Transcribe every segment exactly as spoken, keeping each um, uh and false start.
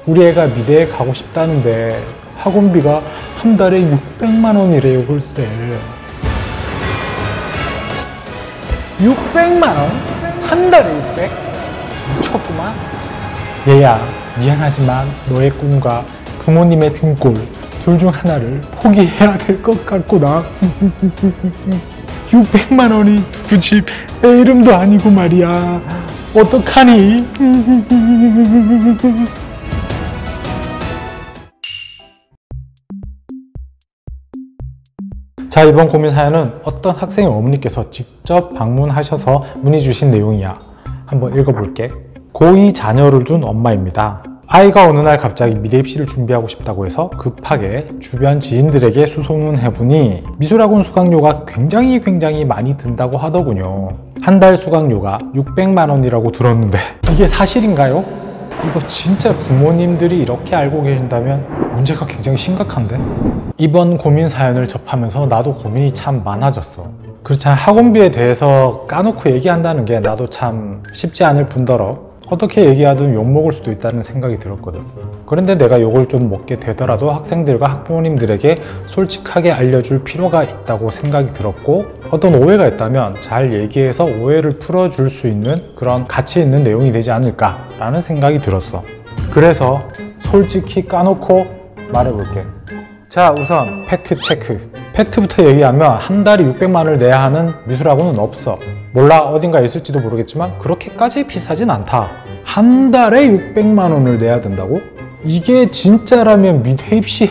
우리 애가 미대에 가고 싶다는데 학원비가 한 달에 육백만 원이래요. 글쎄. 육백만 원? 한 달에 육백? 미쳤구만. 얘야, 미안하지만 너의 꿈과 부모님의 등골 둘 중 하나를 포기해야 될 것 같구나. 육백만 원이 누구 집 애 이름도 아니고 말이야. 어떡하니? 자, 이번 고민 사연은 어떤 학생의 어머니께서 직접 방문하셔서 문의 주신 내용이야. 한번 읽어볼게. 고이 자녀를 둔 엄마입니다. 아이가 어느 날 갑자기 미대 입시를 준비하고 싶다고 해서 급하게 주변 지인들에게 수소문해보니 미술학원 수강료가 굉장히 굉장히 많이 든다고 하더군요. 한 달 수강료가 육백만 원이라고 들었는데 이게 사실인가요? 이거 진짜 부모님들이 이렇게 알고 계신다면 문제가 굉장히 심각한데? 이번 고민 사연을 접하면서 나도 고민이 참 많아졌어. 그렇잖아, 학원비에 대해서 까놓고 얘기한다는 게 나도 참 쉽지 않을 뿐더러 어떻게 얘기하든 욕먹을 수도 있다는 생각이 들었거든. 그런데 내가 욕을 좀 먹게 되더라도 학생들과 학부모님들에게 솔직하게 알려줄 필요가 있다고 생각이 들었고, 어떤 오해가 있다면 잘 얘기해서 오해를 풀어줄 수 있는 그런 가치 있는 내용이 되지 않을까라는 생각이 들었어. 그래서 솔직히 까놓고 말해볼게. 자, 우선 팩트 체크. 팩트부터 얘기하면 한 달에 육백만 원을 내야 하는 미술학원은 없어. 몰라, 어딘가에 있을지도 모르겠지만 그렇게까지 비싸진 않다. 한 달에 육백만 원을 내야 된다고? 이게 진짜라면 미대 입시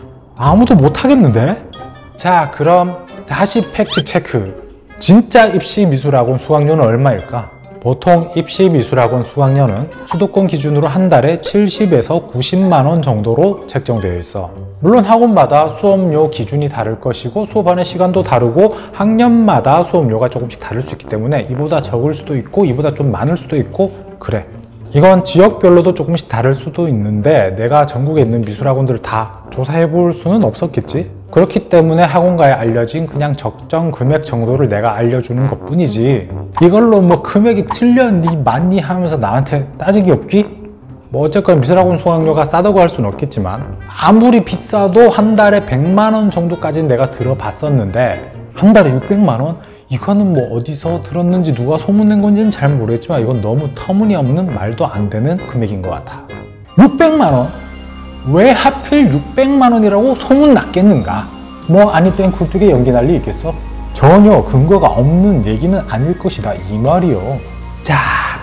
아무도 못하겠는데? 자, 그럼 다시 팩트 체크. 진짜 입시 미술학원 수강료는 얼마일까? 보통 입시 미술학원 수강료는 수도권 기준으로 한 달에 칠십에서 구십만 원 정도로 책정되어 있어. 물론 학원마다 수업료 기준이 다를 것이고 수업하는 시간도 다르고 학년마다 수업료가 조금씩 다를 수 있기 때문에 이보다 적을 수도 있고 이보다 좀 많을 수도 있고 그래. 이건 지역별로도 조금씩 다를 수도 있는데 내가 전국에 있는 미술학원들을 다 조사해 볼 수는 없었겠지. 그렇기 때문에 학원가에 알려진 그냥 적정 금액 정도를 내가 알려주는 것 뿐이지, 이걸로 뭐 금액이 틀렸니 맞니 하면서 나한테 따지기 없기? 뭐 어쨌건 미술학원 수강료가 싸다고 할 수는 없겠지만 아무리 비싸도 한 달에 백만 원 정도까지는 내가 들어봤었는데 한 달에 육백만 원? 이거는 뭐 어디서 들었는지 누가 소문낸 건지는 잘 모르겠지만 이건 너무 터무니없는 말도 안 되는 금액인 것 같아. 육백만 원? 왜 하필 육백만 원이라고 소문났겠는가? 뭐 아니 땐 굴뚝에 연기 난리 있겠어? 전혀 근거가 없는 얘기는 아닐 것이다 이 말이요. 자,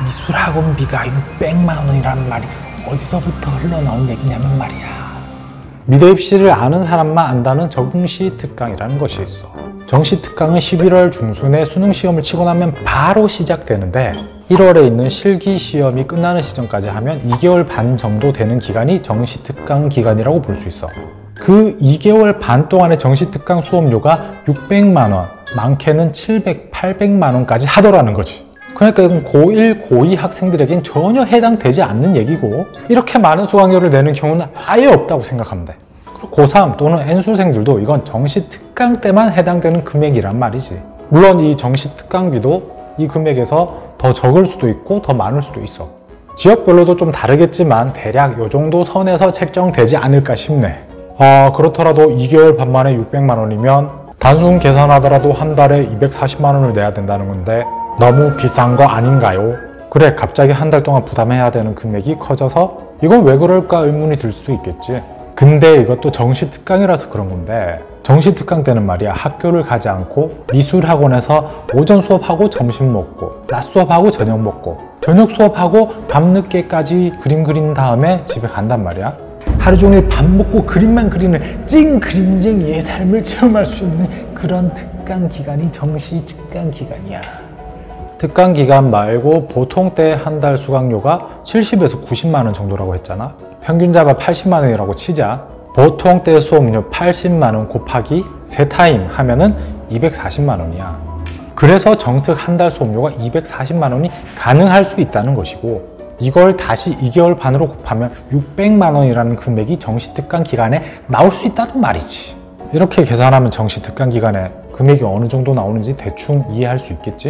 미술학원비가 육백만 원이란 말이 어디서부터 흘러나온 얘기냐면 말이야, 미대 입시를 아는 사람만 안다는 정시 특강이라는 것이 있어. 정시 특강은 십일월 중순에 수능 시험을 치고 나면 바로 시작되는데 일월에 있는 실기 시험이 끝나는 시점까지 하면 이 개월 반 정도 되는 기간이 정시 특강 기간이라고 볼 수 있어. 그 이 개월 반 동안의 정시 특강 수업료가 육백만 원, 많게는 칠백, 팔백만 원까지 하더라는 거지. 그러니까 이건 고일, 고이 학생들에겐 전혀 해당되지 않는 얘기고 이렇게 많은 수강료를 내는 경우는 아예 없다고 생각하면 돼. 고삼 또는 N수생들도 이건 정시 특강 때만 해당되는 금액이란 말이지. 물론 이 정시 특강비도 이 금액에서 더 적을 수도 있고 더 많을 수도 있어. 지역별로도 좀 다르겠지만 대략 이 정도 선에서 책정되지 않을까 싶네. 아, 그렇더라도 이 개월 반 만에 육백만 원이면 단순 계산하더라도 한 달에 이백사십만 원을 내야 된다는 건데 너무 비싼 거 아닌가요? 그래, 갑자기 한 달 동안 부담해야 되는 금액이 커져서 이건 왜 그럴까 의문이 들 수도 있겠지. 근데 이것도 정시 특강이라서 그런 건데 정시 특강 때는 말이야, 학교를 가지 않고 미술학원에서 오전 수업하고 점심 먹고 낮 수업하고 저녁 먹고 저녁 수업하고 밤늦게까지 그림 그린 다음에 집에 간단 말이야. 하루 종일 밥 먹고 그림만 그리는 찐 그림쟁이의 삶을 체험할 수 있는 그런 특강 기간이 정시 특강 기간이야. 특강 기간 말고 보통 때 한 달 수강료가 칠십에서 구십만 원 정도라고 했잖아. 평균 잡아 팔십만 원이라고 치자. 보통 때 수업료 팔십만 원 곱하기 세 타임 하면은 이백사십만 원이야. 그래서 정특 한 달 수업료가 이백사십만 원이 가능할 수 있다는 것이고, 이걸 다시 이 개월 반으로 곱하면 육백만 원이라는 금액이 정시 특강 기간에 나올 수 있다는 말이지. 이렇게 계산하면 정시 특강 기간에 금액이 어느 정도 나오는지 대충 이해할 수 있겠지?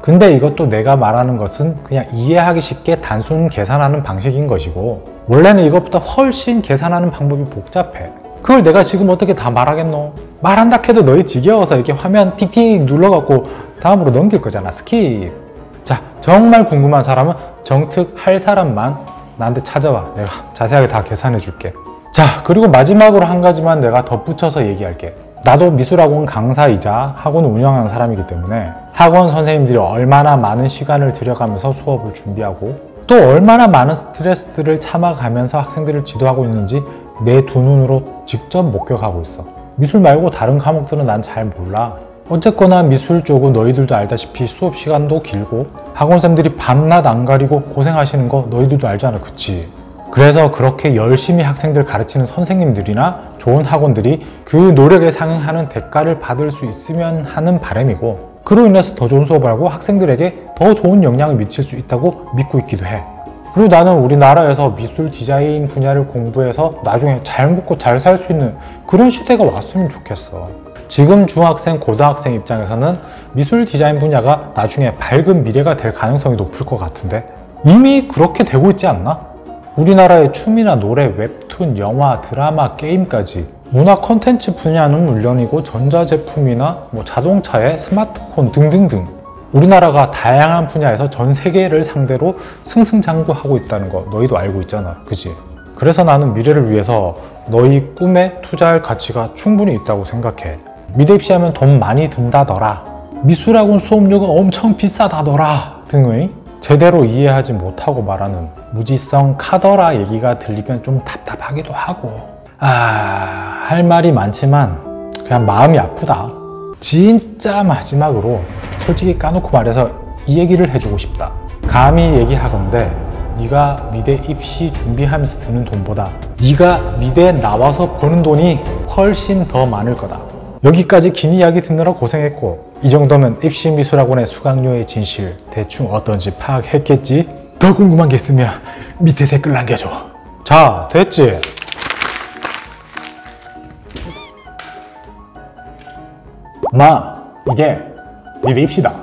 근데 이것도 내가 말하는 것은 그냥 이해하기 쉽게 단순 계산하는 방식인 것이고, 원래는 이것보다 훨씬 계산하는 방법이 복잡해. 그걸 내가 지금 어떻게 다 말하겠노? 말한다 해도 너희 지겨워서 이렇게 화면 틱틱 눌러갖고 다음으로 넘길 거잖아. 스킵. 자, 정말 궁금한 사람은 정특 할 사람만 나한테 찾아와. 내가 자세하게 다 계산해 줄게. 자, 그리고 마지막으로 한 가지만 내가 덧붙여서 얘기할게. 나도 미술학원 강사이자 학원 운영하는 사람이기 때문에 학원 선생님들이 얼마나 많은 시간을 들여가면서 수업을 준비하고 또 얼마나 많은 스트레스들을 참아가면서 학생들을 지도하고 있는지 내 두 눈으로 직접 목격하고 있어. 미술 말고 다른 과목들은 난 잘 몰라. 어쨌거나 미술 쪽은 너희들도 알다시피 수업 시간도 길고 학원생들이 밤낮 안 가리고 고생하시는 거 너희들도 알잖아. 그치? 그래서 그렇게 열심히 학생들 가르치는 선생님들이나 좋은 학원들이 그 노력에 상응하는 대가를 받을 수 있으면 하는 바람이고, 그로 인해서 더 좋은 수업을 하고 학생들에게 더 좋은 영향을 미칠 수 있다고 믿고 있기도 해. 그리고 나는 우리나라에서 미술 디자인 분야를 공부해서 나중에 잘 먹고 잘 살 수 있는 그런 시대가 왔으면 좋겠어. 지금 중학생, 고등학생 입장에서는 미술 디자인 분야가 나중에 밝은 미래가 될 가능성이 높을 것 같은데 이미 그렇게 되고 있지 않나? 우리나라의 춤이나 노래, 웹툰, 영화, 드라마, 게임까지 문화 콘텐츠 분야는 물론이고 전자제품이나 뭐 자동차에 스마트폰 등등등 우리나라가 다양한 분야에서 전 세계를 상대로 승승장구하고 있다는 거 너희도 알고 있잖아. 그지? 그래서 나는 미래를 위해서 너희 꿈에 투자할 가치가 충분히 있다고 생각해. 미대 입시하면 돈 많이 든다더라, 미술학원 수업료가 엄청 비싸다더라 등의 제대로 이해하지 못하고 말하는 무지성 카더라 얘기가 들리면 좀 답답하기도 하고, 아, 할 말이 많지만 그냥 마음이 아프다. 진짜 마지막으로 솔직히 까놓고 말해서 이 얘기를 해주고 싶다. 감히 얘기하건대 네가 미대 입시 준비하면서 드는 돈보다 네가 미대에 나와서 버는 돈이 훨씬 더 많을 거다. 여기까지 긴 이야기 듣느라 고생했고, 이 정도면 입시미술학원의 수강료의 진실 대충 어떤지 파악했겠지? 더 궁금한 게 있으면 밑에 댓글 남겨줘. 자, 됐지? 마, 이게 미대 입시다.